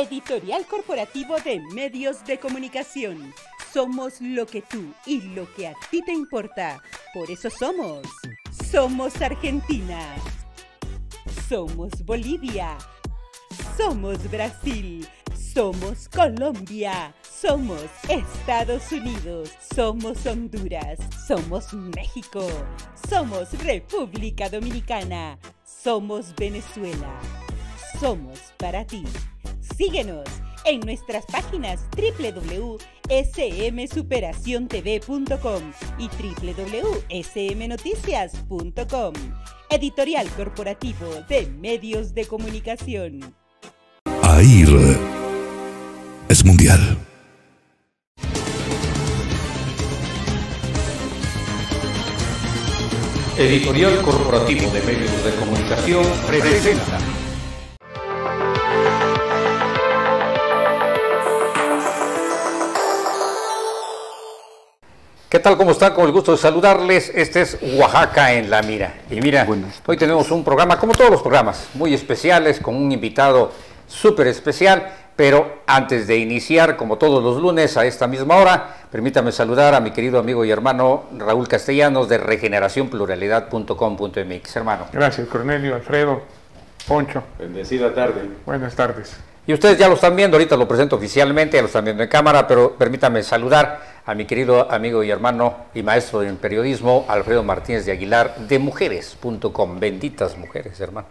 Editorial corporativo de medios de comunicación. Somos lo que tú y lo que a ti te importa. Por eso somos. Somos Argentina. Somos Bolivia. Somos Brasil. Somos Colombia. Somos Estados Unidos. Somos Honduras. Somos México. Somos República Dominicana. Somos Venezuela. Somos para ti. Síguenos en nuestras páginas www.smsuperaciontv.com y www.smnoticias.com. Editorial corporativo de medios de comunicación. AIR es mundial. Editorial corporativo de medios de comunicación presenta. ¿Qué tal? ¿Cómo están? Con el gusto de saludarles. Este es Oaxaca en la Mira. Y mira, hoy tenemos un programa, como todos los programas, muy especiales, con un invitado súper especial. Pero antes de iniciar, como todos los lunes a esta misma hora, permítame saludar a mi querido amigo y hermano Raúl Castellanos de regeneracionpluralidad.com.mx. Hermano. Gracias, Cornelio, Alfredo, Poncho. Bendecida tarde. Buenas tardes. Y ustedes ya lo están viendo, ahorita lo presento oficialmente, ya lo están viendo en cámara, pero permítame saludar a mi querido amigo y hermano y maestro en periodismo, Alfredo Martínez de Aguilar, de mujeres.com. Benditas mujeres, hermano.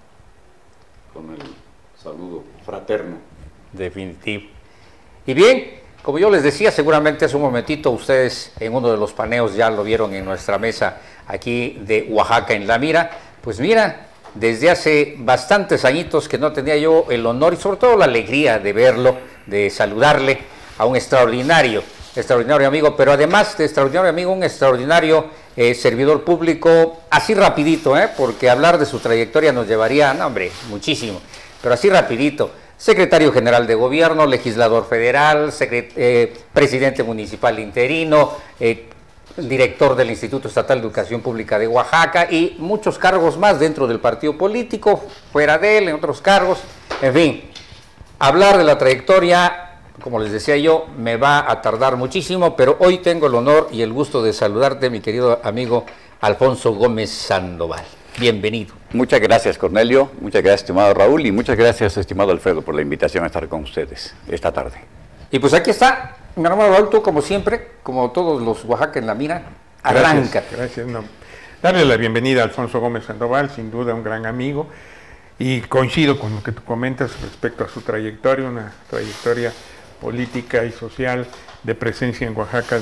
Con el saludo fraterno. Definitivo. Y bien, como yo les decía, seguramente hace un momentito ustedes en uno de los paneos ya lo vieron en nuestra mesa aquí de Oaxaca en la Mira. Pues mira, desde hace bastantes añitos que no tenía yo el honor y sobre todo la alegría de verlo, de saludarle a un extraordinario amigo, pero además de extraordinario amigo, un extraordinario servidor público, así rapidito, porque hablar de su trayectoria nos llevaría, no hombre, muchísimo, pero así rapidito. Secretario General de Gobierno, legislador federal, presidente municipal interino, director del Instituto Estatal de Educación Pública de Oaxaca y muchos cargos más dentro del partido político, fuera de él, en otros cargos. En fin, hablar de la trayectoria, como les decía yo, me va a tardar muchísimo, pero hoy tengo el honor y el gusto de saludarte, mi querido amigo Alfonso Gómez Sandoval. Bienvenido. Muchas gracias, Cornelio, muchas gracias, estimado Raúl, y muchas gracias, estimado Alfredo, por la invitación a estar con ustedes esta tarde. Y pues aquí está, mi hermano Raúl, tú como siempre, como todos los Oaxaca en la Mira, arranca. Gracias. No. Darle la bienvenida a Alfonso Gómez Sandoval, sin duda un gran amigo, y coincido con lo que tú comentas respecto a su trayectoria, una trayectoria política y social de presencia en Oaxaca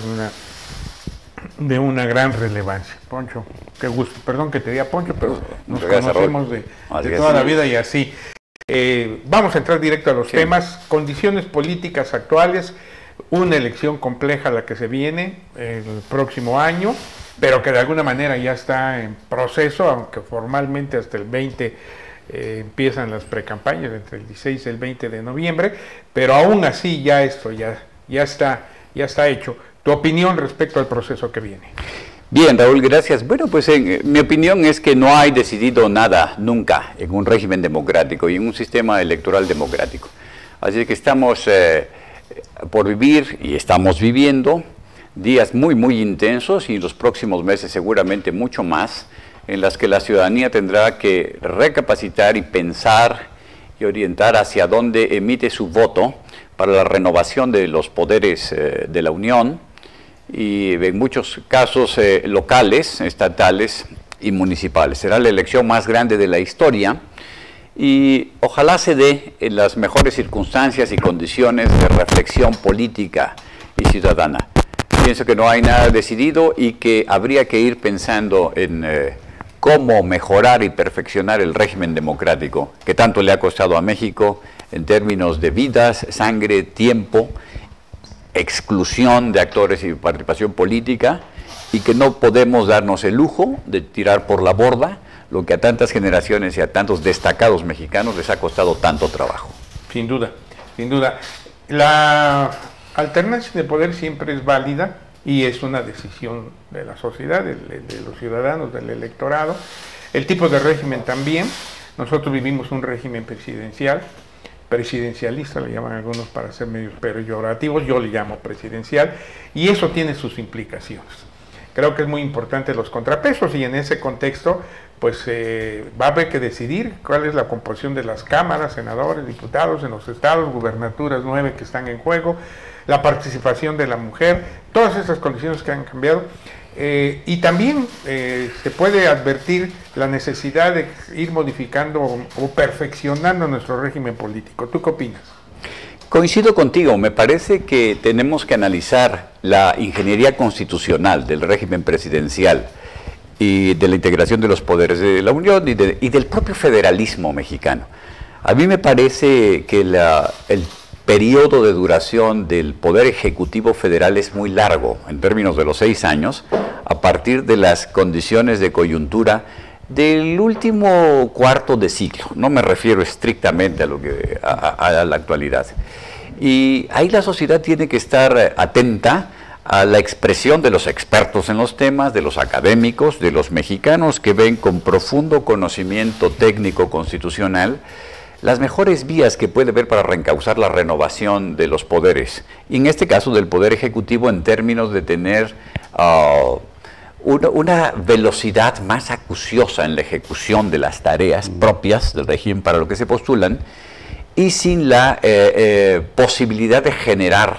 de una gran relevancia. Poncho, qué gusto, perdón que te diga Poncho, pero nos conocemos de toda la vida y así. Vamos a entrar directo a los temas. Condiciones políticas actuales, una elección compleja la que se viene el próximo año, pero que de alguna manera ya está en proceso, aunque formalmente hasta el 20 empiezan las precampañas, entre el 16 y el 20 de noviembre, pero aún así ya esto ya está hecho. ¿Tu opinión respecto al proceso que viene? Bien, Raúl, gracias. Bueno, pues mi opinión es que no hay decidido nada nunca en un régimen democrático y en un sistema electoral democrático. Así que estamos por vivir y estamos viviendo días muy, muy intensos y en los próximos meses seguramente mucho más, en las que la ciudadanía tendrá que recapacitar y pensar y orientar hacia dónde emite su voto para la renovación de los poderes de la Unión, y en muchos casos locales, estatales y municipales. Será la elección más grande de la historia y ojalá se dé en las mejores circunstancias y condiciones de reflexión política y ciudadana. Pienso que no hay nada decidido y que habría que ir pensando en cómo mejorar y perfeccionar el régimen democrático que tanto le ha costado a México en términos de vidas, sangre, tiempo, exclusión de actores y participación política, y que no podemos darnos el lujo de tirar por la borda lo que a tantas generaciones y a tantos destacados mexicanos les ha costado tanto trabajo. Sin duda, sin duda. La alternancia de poder siempre es válida y es una decisión de la sociedad, de los ciudadanos, del electorado. El tipo de régimen también. Nosotros vivimos un régimen presidencial presidencialista, le llaman algunos para ser medios peyorativos, yo le llamo presidencial, y eso tiene sus implicaciones. Creo que es muy importante los contrapesos, y en ese contexto pues va a haber que decidir cuál es la composición de las cámaras, senadores, diputados en los estados, gubernaturas 9 que están en juego, la participación de la mujer, todas esas condiciones que han cambiado. Y también se puede advertir la necesidad de ir modificando o perfeccionando nuestro régimen político. ¿Tú qué opinas? Coincido contigo, me parece que tenemos que analizar la ingeniería constitucional del régimen presidencial y de la integración de los poderes de la Unión y del propio federalismo mexicano. A mí me parece que el periodo de duración del Poder Ejecutivo Federal es muy largo, en términos de los 6 años, a partir de las condiciones de coyuntura del último cuarto de siglo. No me refiero estrictamente a la actualidad. Y ahí la sociedad tiene que estar atenta a la expresión de los expertos en los temas, de los académicos, de los mexicanos que ven con profundo conocimiento técnico constitucional las mejores vías que puede haber para reencauzar la renovación de los poderes, y en este caso del Poder Ejecutivo en términos de tener una velocidad más acuciosa en la ejecución de las tareas propias del régimen para lo que se postulan, y sin la posibilidad de generar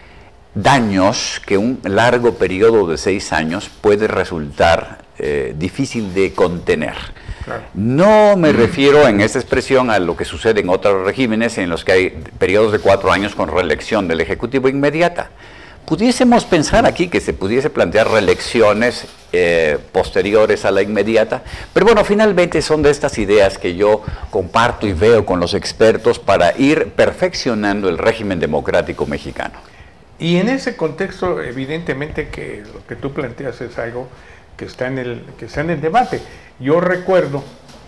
daños que un largo periodo de 6 años puede resultar difícil de contener. Claro. No me refiero en esta expresión a lo que sucede en otros regímenes en los que hay periodos de 4 años con reelección del Ejecutivo inmediata. Pudiésemos pensar aquí que se pudiese plantear reelecciones posteriores a la inmediata, pero bueno, finalmente son de estas ideas que yo comparto y veo con los expertos para ir perfeccionando el régimen democrático mexicano. Y en ese contexto, evidentemente que lo que tú planteas es algo que está en el debate. Yo recuerdo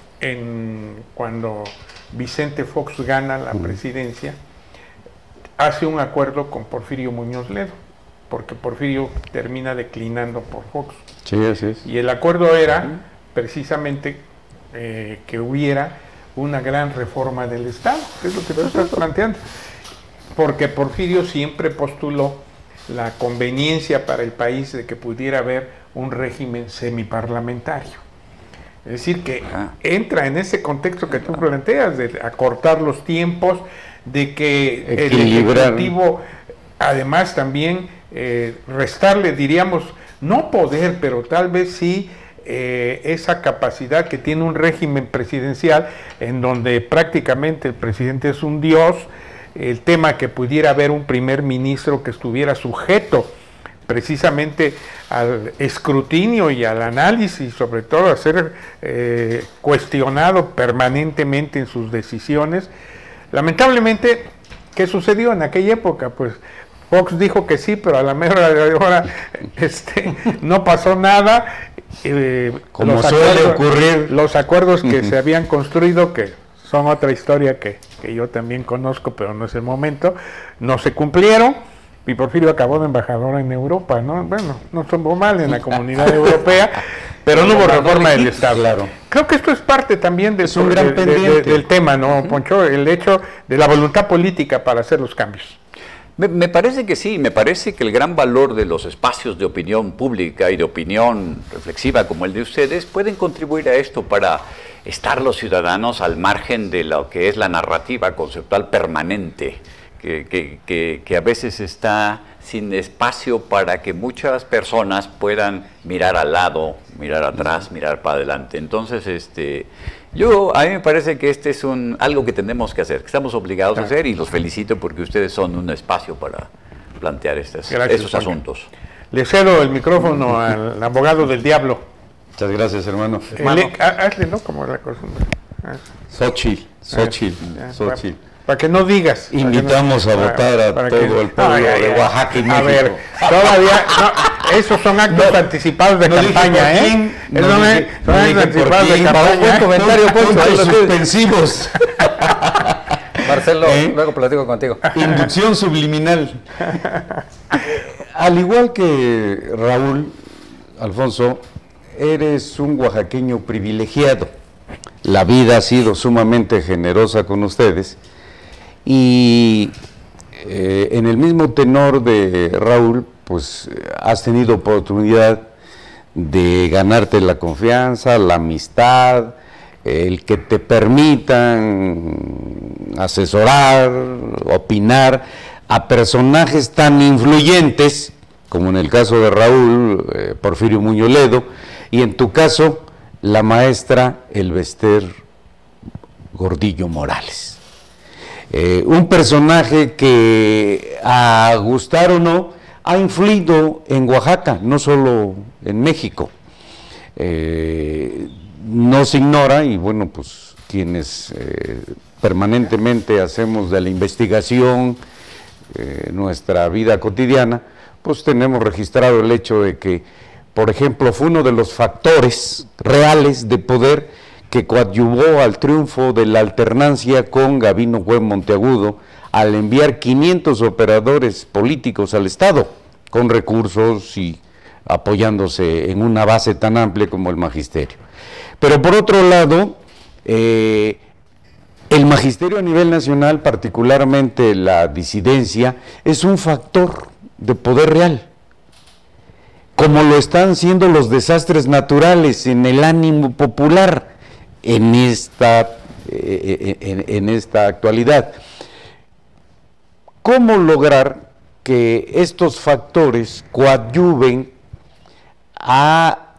cuando Vicente Fox gana la presidencia, hace un acuerdo con Porfirio Muñoz Ledo, porque Porfirio termina declinando por Fox. Sí, así es. Y el acuerdo era precisamente que hubiera una gran reforma del Estado, que es lo que tú estás planteando, porque Porfirio siempre postuló la conveniencia para el país de que pudiera haber un régimen semiparlamentario. Es decir, que entra en ese contexto que tú planteas, de acortar los tiempos, de que el Ejecutivo, además también restarle, diríamos, no poder, pero tal vez sí esa capacidad que tiene un régimen presidencial en donde prácticamente el presidente es un dios, el tema que pudiera haber un primer ministro que estuviera sujeto precisamente al escrutinio y al análisis, sobre todo a ser cuestionado permanentemente en sus decisiones. Lamentablemente, ¿qué sucedió en aquella época? Pues Fox dijo que sí, pero a la mera hora no pasó nada. Como suele ocurrir. Los acuerdos que se habían construido, que son otra historia que yo también conozco, pero no es el momento, no se cumplieron. Y Porfirio acabó de embajador en Europa, ¿no? Bueno, no estuvo mal en la Comunidad Europea, pero no hubo reforma del Estado. Claro. Creo que esto es parte también del tema, ¿no, Poncho? El hecho de la voluntad política para hacer los cambios. Me parece que sí, me parece que el gran valor de los espacios de opinión pública y de opinión reflexiva como el de ustedes pueden contribuir a esto para estar los ciudadanos al margen de lo que es la narrativa conceptual permanente, que a veces está sin espacio para que muchas personas puedan mirar al lado, mirar atrás, mirar para adelante. Entonces, a mí me parece que es algo que tenemos que hacer, que estamos obligados a hacer, y los felicito porque ustedes son un espacio para plantear esos asuntos. Le cedo el micrófono al abogado del diablo. Muchas gracias, hermano. Hazle, ¿no? Como la costumbre. Xochitl. Para que no digas. Invitamos a votar a todo el pueblo de Oaxaca y México. A ver, todavía, esos son actos anticipados de campaña, ¿eh? Son actos anticipados de campaña. Suspensivos. Marcelo, luego platico contigo. Inducción subliminal. Al igual que Raúl, Alfonso, eres un oaxaqueño privilegiado. La vida ha sido sumamente generosa con ustedes. Y en el mismo tenor de Raúl, pues has tenido oportunidad de ganarte la confianza, la amistad, el que te permitan asesorar, opinar a personajes tan influyentes como en el caso de Raúl, Porfirio Muñoz Ledo, y en tu caso, la maestra Elvester Gordillo Morales. Un personaje que, a gustar o no, ha influido en Oaxaca, no solo en México. No se ignora, y bueno, pues quienes permanentemente hacemos de la investigación nuestra vida cotidiana, pues tenemos registrado el hecho de que, por ejemplo, fue uno de los factores reales de poder que coadyuvó al triunfo de la alternancia con Gabino Juez Monteagudo al enviar 500 operadores políticos al Estado, con recursos y apoyándose en una base tan amplia como el magisterio. Pero por otro lado, el magisterio a nivel nacional, particularmente la disidencia, es un factor de poder real, como lo están siendo los desastres naturales en el ánimo popular en esta actualidad. ¿Cómo lograr que estos factores coadyuven a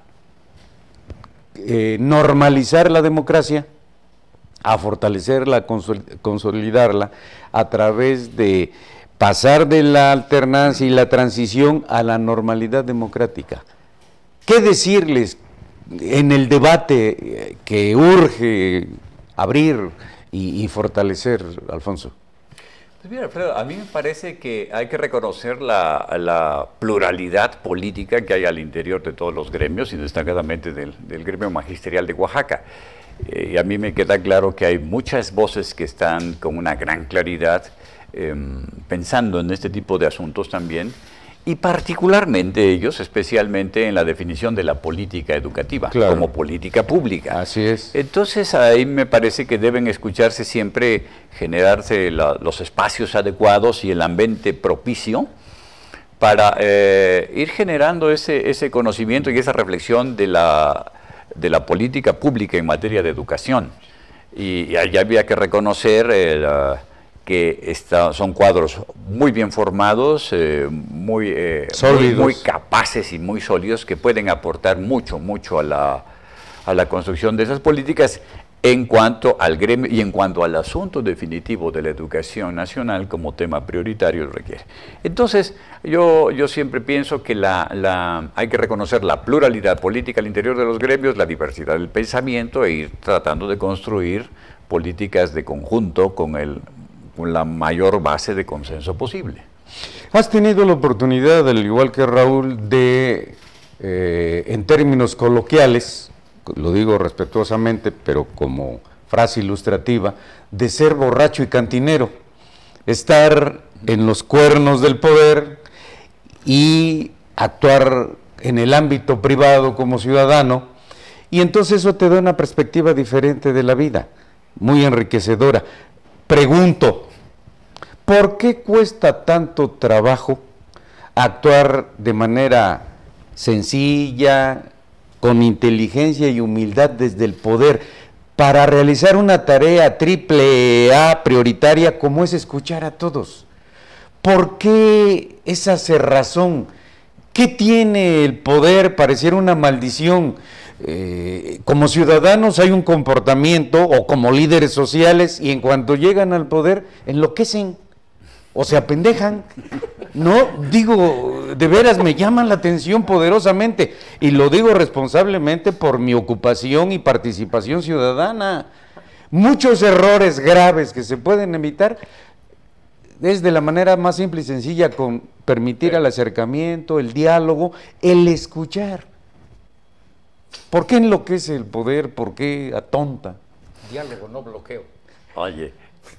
normalizar la democracia, a fortalecerla, a consolidarla a través de pasar de la alternancia y la transición a la normalidad democrática? ¿Qué decirles en el debate que urge abrir y fortalecer, Alfonso? Pues mira, Alfredo, a mí me parece que hay que reconocer la pluralidad política que hay al interior de todos los gremios y destacadamente del gremio magisterial de Oaxaca. Y a mí me queda claro que hay muchas voces que están con una gran claridad pensando en este tipo de asuntos también, y particularmente ellos, especialmente en la definición de la política educativa, claro, como política pública. Así es. Entonces ahí me parece que deben escucharse siempre, generarse los espacios adecuados y el ambiente propicio para ir generando ese conocimiento y esa reflexión de la política pública en materia de educación. Y allá había que reconocer que son cuadros muy bien formados, muy capaces y muy sólidos, que pueden aportar mucho a la construcción de esas políticas en cuanto al gremio y en cuanto al asunto definitivo de la educación nacional como tema prioritario requiere. Entonces, yo siempre pienso que hay que reconocer la pluralidad política al interior de los gremios, la diversidad del pensamiento, e ir tratando de construir políticas de conjunto con la mayor base de consenso posible. Has tenido la oportunidad, al igual que Raúl, de, en términos coloquiales, lo digo respetuosamente, pero como frase ilustrativa, de ser borracho y cantinero, estar en los cuernos del poder y actuar en el ámbito privado como ciudadano, y entonces eso te da una perspectiva diferente de la vida, muy enriquecedora. Pregunto, ¿por qué cuesta tanto trabajo actuar de manera sencilla, con inteligencia y humildad desde el poder, para realizar una tarea triple A prioritaria como es escuchar a todos? ¿Por qué esa cerrazón? ¿Qué tiene el poder? Pareciera una maldición. Como ciudadanos hay un comportamiento, o como líderes sociales, y en cuanto llegan al poder enloquecen o se apendejan. No, digo, de veras me llaman la atención poderosamente, y lo digo responsablemente por mi ocupación y participación ciudadana. Muchos errores graves que se pueden evitar es de la manera más simple y sencilla, con permitir el acercamiento, el diálogo, el escuchar. ¿Por qué enloquece el poder? ¿Por qué atonta? Diálogo, no bloqueo. Oye,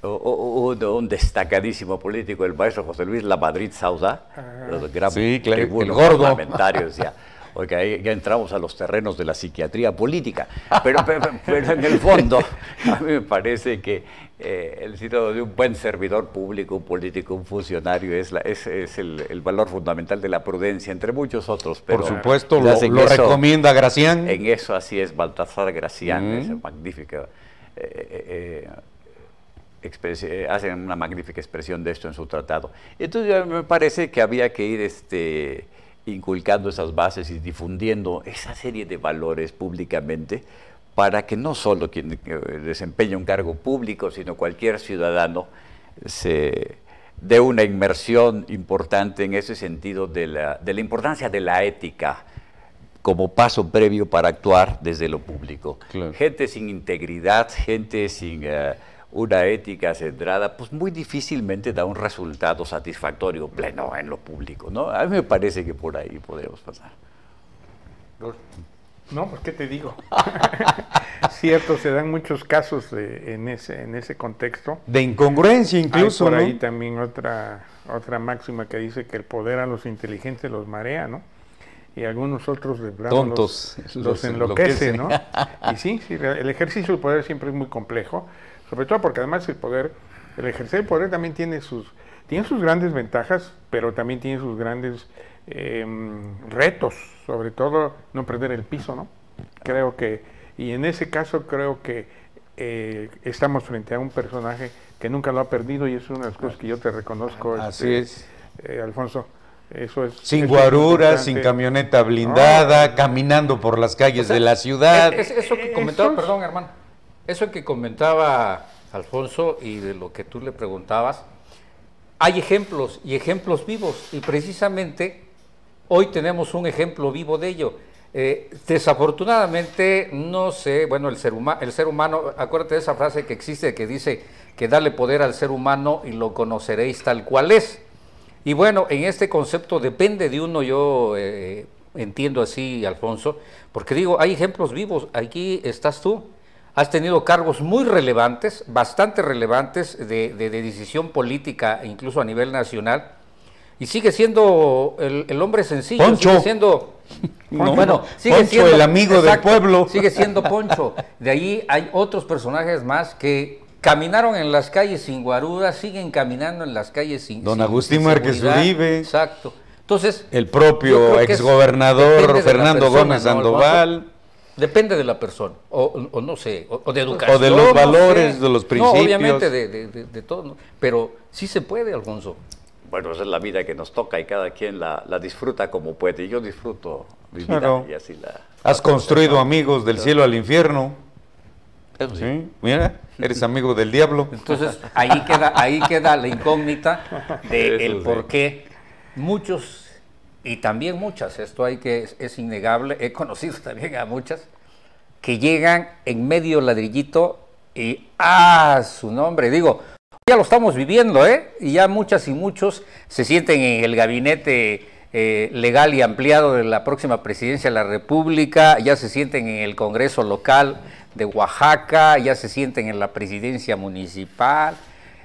un destacadísimo político, el maestro José Luis Lamadrid Sauda, gran sí, claro, tribuno el gordo parlamentario, decía: porque ahí ya entramos a los terrenos de la psiquiatría política, pero en el fondo a mí me parece que el sitio de un buen servidor público, un político, un funcionario es el valor fundamental de la prudencia, entre muchos otros. Pero por supuesto, lo recomienda Gracián. En eso así es Baltasar Gracián, es magnífico. Hacen una magnífica expresión de esto en su tratado. Entonces me parece que había que ir inculcando esas bases y difundiendo esa serie de valores públicamente para que no solo quien desempeña un cargo público, sino cualquier ciudadano se dé una inmersión importante en ese sentido de la importancia de la ética como paso previo para actuar desde lo público. Claro. Gente sin integridad, gente sin una ética centrada, pues muy difícilmente da un resultado satisfactorio pleno en lo público, ¿no? A mí me parece que por ahí podemos pasar. No, pues qué te digo. Cierto, se dan muchos casos en ese contexto. De incongruencia incluso, hay por ¿no? ahí también otra máxima que dice que el poder a los inteligentes los marea, ¿no? Y algunos otros de plano tontos los enloquece, ¿no? Y sí, el ejercicio del poder siempre es muy complejo, sobre todo porque además el ejercer el poder también tiene sus grandes ventajas, pero también tiene sus grandes retos, sobre todo no perder el piso, ¿no? Y en ese caso creo que estamos frente a un personaje que nunca lo ha perdido y es una de las cosas que yo te reconozco. Así es. Alfonso. Eso es, sin guaruras, sin camioneta blindada, caminando por las calles de la ciudad. Eso que comentaba, perdón hermano, eso que comentaba Alfonso y de lo que tú le preguntabas, hay ejemplos y ejemplos vivos y precisamente hoy tenemos un ejemplo vivo de ello. Desafortunadamente, no sé, bueno, el ser humano, acuérdate de esa frase que existe que dice que dale poder al ser humano y lo conoceréis tal cual es. Y bueno, en este concepto depende de uno, yo entiendo así, Alfonso, porque digo, hay ejemplos vivos, aquí estás tú, has tenido cargos muy relevantes, bastante relevantes de decisión política, incluso a nivel nacional, y sigue siendo el hombre sencillo, Poncho. Sigue siendo... No, bueno, sigue Poncho, siendo el amigo del pueblo. Sigue siendo Poncho. De ahí hay otros personajes más que caminaron en las calles sin guaruras, siguen caminando en las calles sin Don Agustín Márquez Uribe. Exacto. Entonces, el propio exgobernador Fernando Gómez Sandoval. Depende de la persona, o no sé, o de educación. O de los valores, de los principios. No, obviamente de todo, ¿no? Pero sí se puede, Alfonso. Bueno, esa es la vida que nos toca y cada quien la disfruta como puede. Y yo disfruto mi claro. vida y así la... Has construido amigos del cielo al infierno. Eso sí. Sí, mira, eres amigo del diablo. Entonces, ahí queda la incógnita de el por qué muchos, y también muchas, esto es innegable, he conocido también a muchas, que llegan en medio ladrillito y su nombre, digo, ya lo estamos viviendo, y ya muchas y muchos se sienten en el gabinete legal y ampliado de la próxima presidencia de la República, ya se sienten en el Congreso local de Oaxaca, ya se sienten en la presidencia municipal.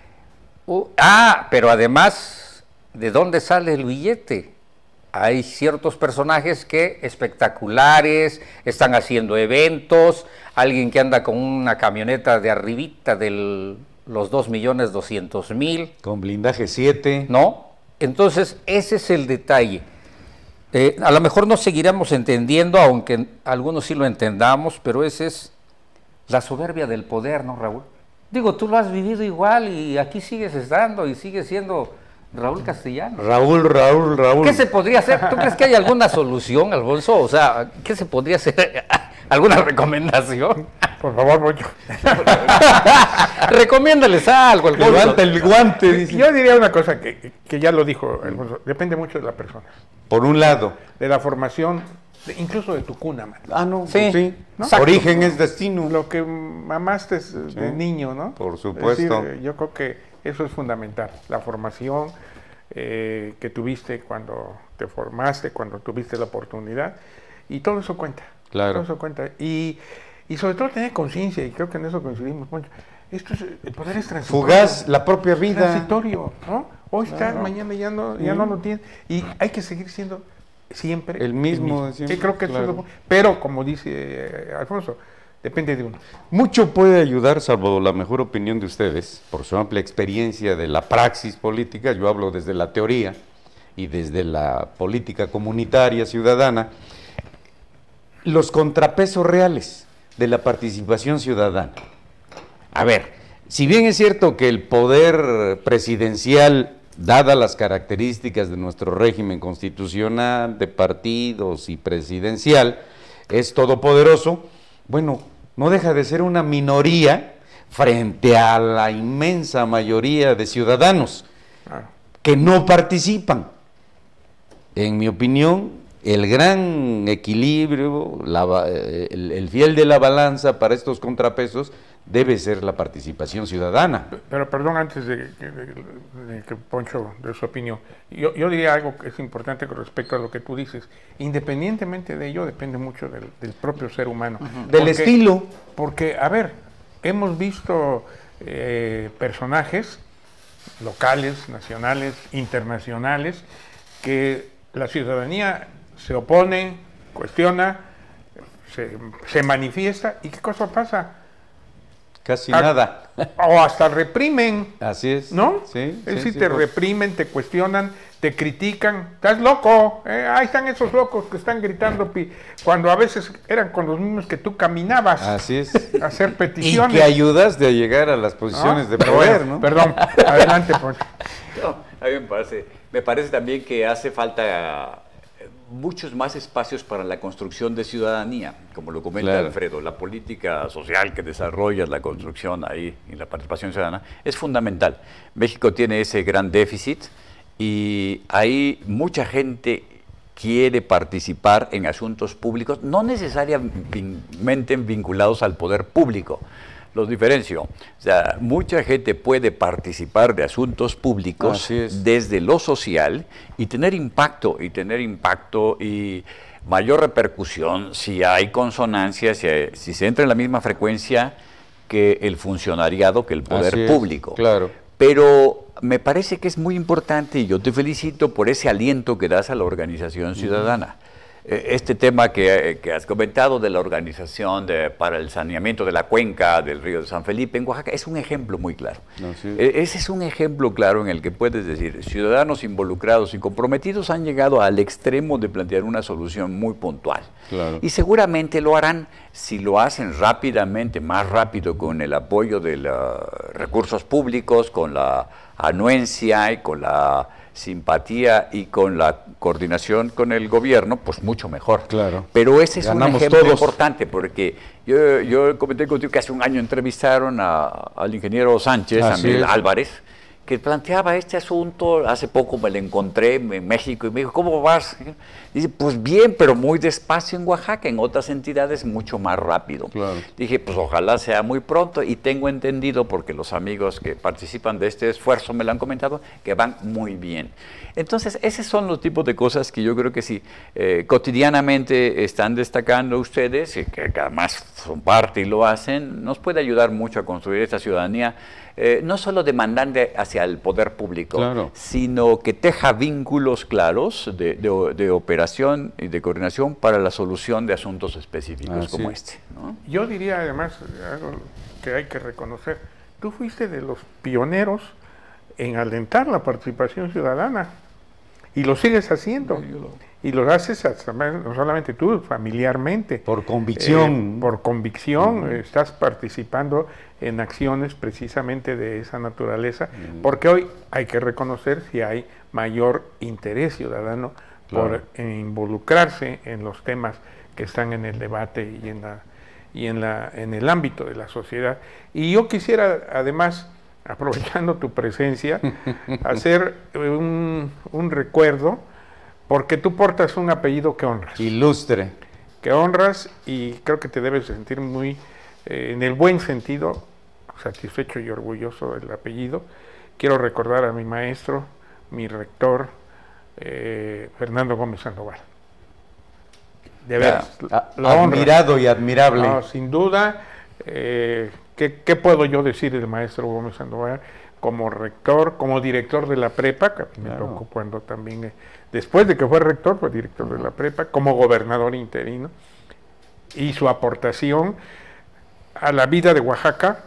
Pero además, ¿de dónde sale el billete? Hay ciertos personajes que espectaculares, están haciendo eventos, alguien que anda con una camioneta de arribita de los 2.200.000. Con blindaje 7. ¿No? Entonces, ese es el detalle. A lo mejor no seguiremos entendiendo, aunque algunos sí lo entendamos, pero ese es la soberbia del poder, ¿no, Raúl? Digo, tú lo has vivido igual y aquí sigues estando y sigues siendo Raúl Castellano. Raúl. ¿Qué se podría hacer? ¿Tú crees que hay alguna solución, Alfonso? O sea, ¿qué se podría hacer? ¿Alguna recomendación? Por favor, Poncho. Recomiéndales algo, Alfonso. Levanta el guante. Dice. Yo diría una cosa que ya lo dijo Alfonso, depende mucho de la persona. Por un lado. De la formación, incluso de tu cuna, man. No, sí. Pues sí. ¿No? Origen es destino. Lo que mamaste de niño, ¿no? Por supuesto. Es decir, yo creo que eso es fundamental, la formación que tuviste cuando te formaste, cuando tuviste la oportunidad, y todo eso cuenta. Claro. Todo eso cuenta. Y sobre todo tener conciencia, y creo que en eso coincidimos, Poncho. El poder es transitorio. Fugaz, la propia vida. Transitorio, ¿no? Hoy estás, mañana ya no lo tienes. Y hay que seguir siendo siempre El mismo de siempre, Sí, creo que claro. eso es lo- pero como dice Alfonso, depende de uno. Mucho puede ayudar, salvo la mejor opinión de ustedes, por su amplia experiencia de la praxis política, yo hablo desde la teoría y desde la política comunitaria ciudadana, los contrapesos reales de la participación ciudadana. A ver, si bien es cierto que el poder presidencial, dadas las características de nuestro régimen constitucional, de partidos y presidencial, es todopoderoso, bueno, no deja de ser una minoría frente a la inmensa mayoría de ciudadanos Claro. que no participan. En mi opinión, el gran equilibrio, el fiel de la balanza para estos contrapesos debe ser la participación ciudadana. Pero perdón, antes de que Poncho dé su opinión, yo diría algo que es importante con respecto a lo que tú dices. Independientemente de ello, depende mucho del propio ser humano. Del estilo. Porque, a ver, hemos visto personajes locales, nacionales, internacionales, que la ciudadanía se opone, cuestiona, se manifiesta, ¿y qué cosa pasa? Casi Ah, nada. O hasta reprimen, Así es. ¿no? Sí, Es sí, decir, sí, te pues. reprimen, te cuestionan, te critican. ¡Estás loco! Ahí están esos locos que están gritando cuando a veces eran con los mismos que tú caminabas Así es. a hacer Y peticiones. que ayudaste a llegar a las ¿no? posiciones de Pero poder, bueno, ¿no? Perdón, adelante, Poncho. No, a mí me parece también que hace falta muchos más espacios para la construcción de ciudadanía, como lo comenta Claro. Alfredo. La política social que desarrolla la construcción ahí y la participación ciudadana es fundamental. México tiene ese gran déficit y ahí mucha gente quiere participar en asuntos públicos, no necesariamente vinculados al poder público. Los diferencio. O sea, mucha gente puede participar de asuntos públicos Así es. desde lo social y tener impacto y mayor repercusión si hay consonancia, si se entra en la misma frecuencia que el funcionariado, que el poder Así es, público. claro. Pero me parece que es muy importante y yo te felicito por ese aliento que das a la organización ciudadana. Este tema que has comentado de la organización para el saneamiento de la cuenca del río de San Felipe en Oaxaca es un ejemplo muy claro. Así es. Ese es un ejemplo claro en el que puedes decir, ciudadanos involucrados y comprometidos han llegado al extremo de plantear una solución muy puntual. Claro. Y seguramente lo harán si lo hacen rápidamente, más rápido con el apoyo de los recursos públicos, con la anuencia y con la simpatía y con la coordinación con el gobierno, pues mucho mejor. Claro. Pero ese es Ganamos un ejemplo todos. importante, porque yo comenté contigo que hace un año entrevistaron al ingeniero Sánchez, a Así Miguel es. Álvarez, que planteaba este asunto. Hace poco me lo encontré en México y me dijo, ¿cómo vas? Dice, pues bien, pero muy despacio en Oaxaca, en otras entidades mucho más rápido. Claro. Dije, pues ojalá sea muy pronto, y tengo entendido, porque los amigos que participan de este esfuerzo me lo han comentado, que van muy bien. Entonces, esos son los tipos de cosas que yo creo que sí, cotidianamente están destacando ustedes, y que además son parte y lo hacen, nos puede ayudar mucho a construir esta ciudadanía, no solo demandante hacia el poder público, Claro. sino que teja vínculos claros de operación y de coordinación para la solución de asuntos específicos Así como es. este, ¿no? Yo diría además algo que hay que reconocer. Tú fuiste de los pioneros en alentar la participación ciudadana y lo sigues haciendo. Y lo haces no solamente tú, familiarmente. Por convicción. Por convicción, estás participando en acciones precisamente de esa naturaleza, porque hoy hay que reconocer si hay mayor interés ciudadano Claro. por involucrarse en los temas que están en el debate y en el ámbito de la sociedad. Y yo quisiera, además, aprovechando tu presencia, hacer un recuerdo, porque tú portas un apellido que honras. Ilustre. Que honras, y creo que te debes sentir muy, en el buen sentido, satisfecho y orgulloso del apellido. Quiero recordar a mi maestro, mi rector, Fernando Gómez Sandoval. De veras, la honra. Admirado y admirable. No, sin duda. ¿Qué puedo yo decir del maestro Gómez Sandoval? como rector, como director de la prepa, que me tocó cuando también, después de que fue rector, fue director de la prepa, como gobernador interino, y su aportación a la vida de Oaxaca,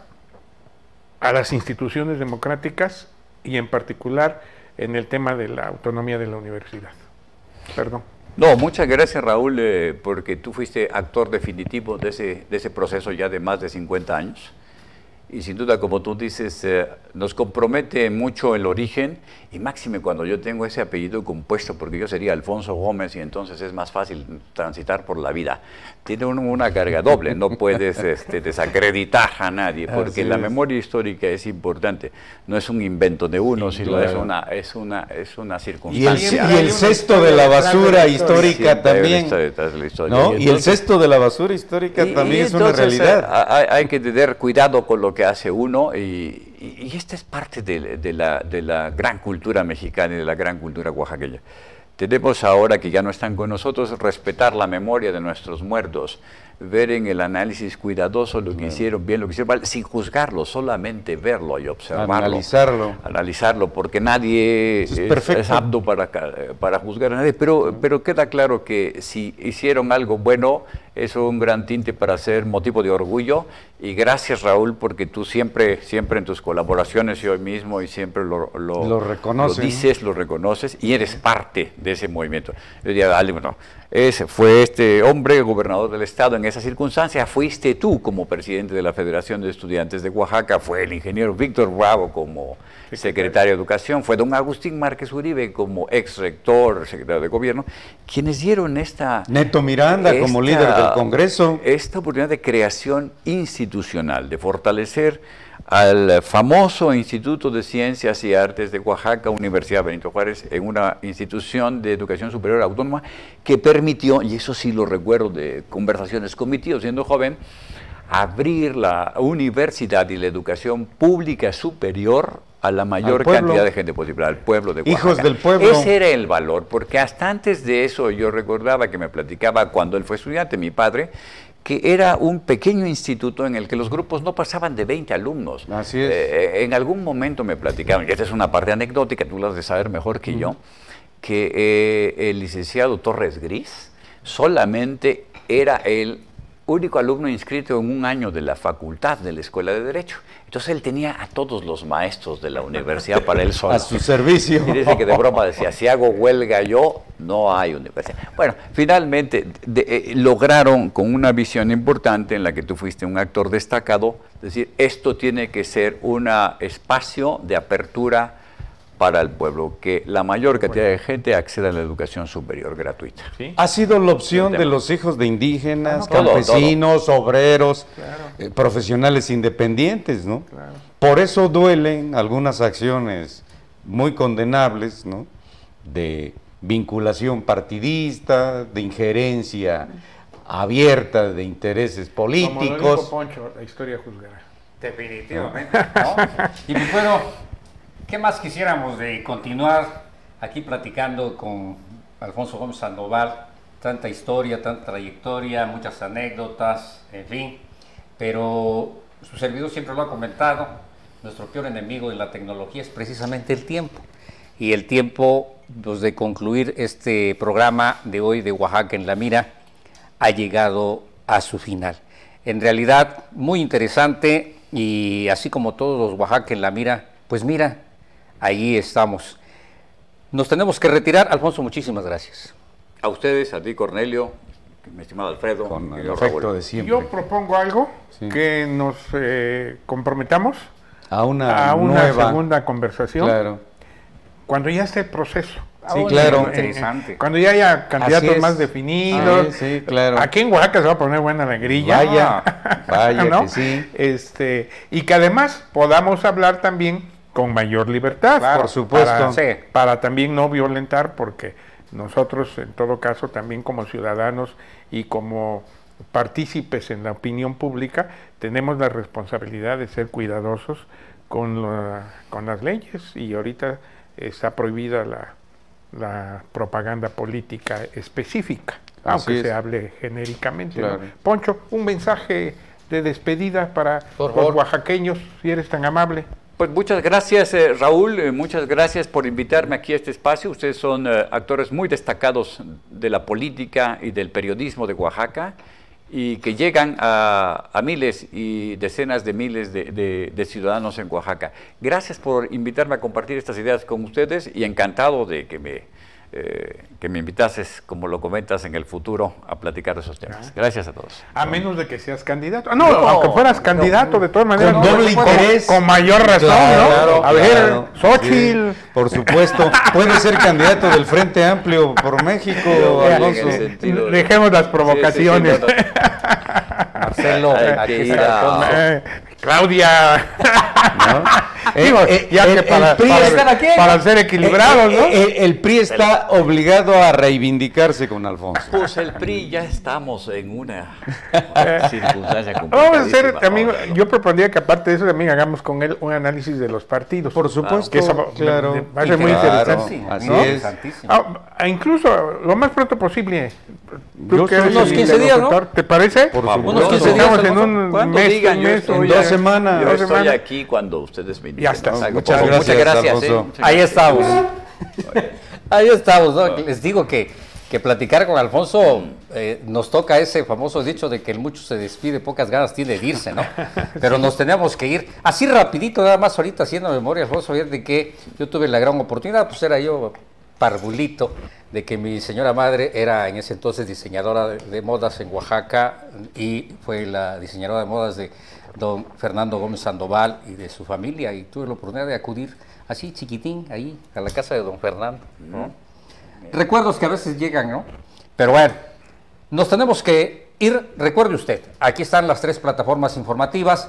a las instituciones democráticas y en particular en el tema de la autonomía de la universidad. Perdón. No, muchas gracias, Raúl, porque tú fuiste actor definitivo de ese proceso ya de más de 50 años. Y sin duda, como tú dices, nos compromete mucho el origen, y máxime cuando yo tengo ese apellido compuesto, porque yo sería Alfonso Gómez y entonces es más fácil transitar por la vida. Tiene una carga doble, no puedes desacreditar a nadie, porque la memoria histórica es importante. No es un invento de uno, sino es una circunstancia. Y el cesto de la basura histórica también, ¿no? Y el cesto de la basura histórica también es una realidad. Hay que tener cuidado con lo que hace uno, y esta es parte de la gran cultura mexicana y de la gran cultura oaxaqueña. Tenemos ahora, que ya no están con nosotros, respetar la memoria de nuestros muertos, ver en el análisis cuidadoso lo que hicieron bien, lo que hicieron mal, sin juzgarlo, solamente verlo y observarlo. Analizarlo, porque nadie es apto para juzgar a nadie, pero queda claro que si hicieron algo bueno, es un gran tinte para ser motivo de orgullo. Y gracias, Raúl, porque tú siempre en tus colaboraciones y hoy mismo, y siempre lo dices, lo reconoces, y eres parte de ese movimiento. Yo diría, bueno, fue este hombre, gobernador del estado en esa circunstancia, fuiste tú como presidente de la Federación de Estudiantes de Oaxaca, fue el ingeniero Víctor Bravo como secretario de Educación, fue don Agustín Márquez Uribe como ex rector, secretario de Gobierno, quienes dieron Neto Miranda como líder del Congreso. Esta oportunidad de creación institucional, de fortalecer al famoso Instituto de Ciencias y Artes de Oaxaca, Universidad Benito Juárez, en una institución de educación superior autónoma que permitió, y eso sí lo recuerdo de conversaciones con mi tío siendo joven, abrir la universidad y la educación pública superior a la mayor cantidad de gente posible, al pueblo de Oaxaca. Hijos del pueblo. Ese era el valor, porque hasta antes de eso yo recordaba que me platicaba cuando él fue estudiante, mi padre, que era un pequeño instituto en el que los grupos no pasaban de 20 alumnos. Así es. En algún momento me platicaban, y esta es una parte anecdótica, tú lo has de saber mejor que yo, que el licenciado Torres Gris solamente era el único alumno inscrito en un año de la facultad de la Escuela de Derecho. Entonces él tenía a todos los maestros de la universidad para él solo. A su servicio. Y dice que de broma decía, si hago huelga yo, no hay universidad. Bueno, finalmente lograron, con una visión importante en la que tú fuiste un actor destacado, decir, esto tiene que ser un espacio de apertura para el pueblo, que la mayor cantidad de gente acceda a la educación superior gratuita. ¿Sí? Ha sido la opción de los hijos de indígenas, campesinos, obreros, profesionales independientes, ¿no? Claro. Por eso duelen algunas acciones muy condenables, ¿no? De vinculación partidista, de injerencia abierta de intereses políticos. Como lo dijo Poncho, la historia juzgará. Definitivamente, ¿no? Y pues bueno, ¿qué más quisiéramos de continuar aquí platicando con Alfonso Gómez Sandoval? Tanta historia, tanta trayectoria, muchas anécdotas, en fin. Pero su servidor siempre lo ha comentado, nuestro peor enemigo de la tecnología es precisamente el tiempo. Y el tiempo, pues, de concluir este programa de hoy de Oaxaca en la Mira ha llegado a su final. En realidad, muy interesante, y así como todos los Oaxaca en la Mira, pues mira, ahí estamos. Nos tenemos que retirar. Alfonso, muchísimas gracias. A ustedes, a ti, Cornelio, mi estimado Alfredo. Con el afecto de siempre. Yo propongo algo, que nos comprometamos a una segunda conversación. Claro. Cuando ya esté el proceso. Sí, claro. Interesante. Cuando ya haya candidatos más definidos. Sí, claro. Aquí en Oaxaca se va a poner buena la grilla. Vaya ¿no? que sí. Y que además podamos hablar también con mayor libertad. Claro, por supuesto. Para también no violentar, porque nosotros, en todo caso, también como ciudadanos y como partícipes en la opinión pública, tenemos la responsabilidad de ser cuidadosos con las leyes, y ahorita está prohibida la propaganda política específica, aunque se hable genéricamente. Claro. ¿No? Poncho, un mensaje de despedida para Por los favor. oaxaqueños, si eres tan amable. Pues muchas gracias, Raúl, muchas gracias por invitarme aquí a este espacio. Ustedes son actores muy destacados de la política y del periodismo de Oaxaca y que llegan a miles y decenas de miles de ciudadanos en Oaxaca. Gracias por invitarme a compartir estas ideas con ustedes y encantado de que me invitases, como lo comentas, en el futuro a platicar de esos temas. Gracias a todos. A menos de que seas candidato. No, aunque fueras candidato, de todas maneras. Con doble interés. Con mayor razón, Claro, ¿no? A ver, claro, Xóchitl. sí, por supuesto. Puede ser candidato del Frente Amplio por México, Alfonso. Dejemos las provocaciones. Sí, sí, no. Marcelo, Hay aquí que ir está a- Alfonso. Claudia. ¿No? Digo, ya que el PRI para ser equilibrados, ¿no? El PRI está obligado a reivindicarse con Alfonso. Pues el PRI ya estamos en una circunstancia Vamos a hacer complicadísima. también, Ahora, yo propondría que aparte de eso también hagamos con él un análisis de los partidos. Por supuesto, Que eso claro. va a ser muy Claro, interesante. así ¿no? es. Interesantísimo. Incluso lo más pronto posible. Tú Yo que eres unos el 15 días, ¿no? interlocutor, ¿te parece? Por Unos supuesto. 15 días, Estamos en Alfonso. un cuando mes, digan, un yo mes, estoy, en 2 semanas. yo dos estoy semanas. aquí cuando ustedes me inviten. Ya está. Algo Muchas por- gracias, muchas gracias. Alfonso. Muchas Ahí gracias. estamos. Ahí estamos, ¿no? Les digo que platicar con Alfonso nos toca ese famoso dicho de que el mucho se despide, pocas ganas tiene de irse, ¿no? Pero nos tenemos que ir. Así rapidito, nada más ahorita haciendo memoria, Alfonso, ayer de que yo tuve la gran oportunidad, pues era yo parvulito, de que mi señora madre era en ese entonces diseñadora de modas en Oaxaca y fue la diseñadora de modas de don Fernando Gómez Sandoval y de su familia, y tuve la oportunidad de acudir así chiquitín ahí a la casa de don Fernando, ¿no? Recuerdos que a veces llegan, ¿no? Pero bueno, nos tenemos que ir. Recuerde usted, aquí están las 3 plataformas informativas: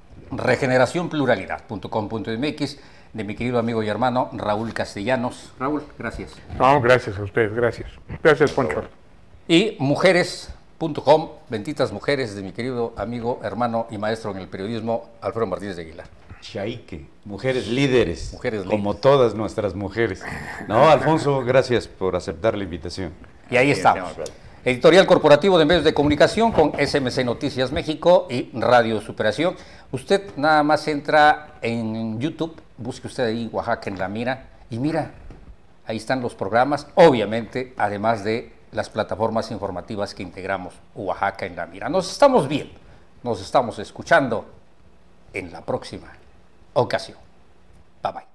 regeneracionpluralidad.com.mx, de mi querido amigo y hermano Raúl Castellanos. Raúl, gracias. No, gracias a ustedes, gracias. Gracias, Poncho. Y mujeres.com, benditas mujeres, de mi querido amigo, hermano y maestro en el periodismo, Alfredo Martínez de Aguilar. Chaique, mujeres líderes, Mujeres como líderes. todas nuestras mujeres. No, Alfonso, gracias por aceptar la invitación. Y ahí estamos. Editorial Corporativo de Medios de Comunicación con SMC Noticias México y Radio Superación. Usted nada más entra en YouTube, busque usted ahí Oaxaca en la Mira y mira, ahí están los programas, obviamente, además de las plataformas informativas que integramos Oaxaca en la Mira. Nos estamos viendo, nos estamos escuchando en la próxima ocasión. Bye bye.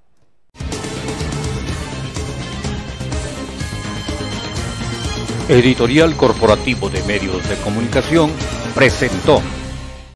Editorial Corporativo de Medios de Comunicación presentó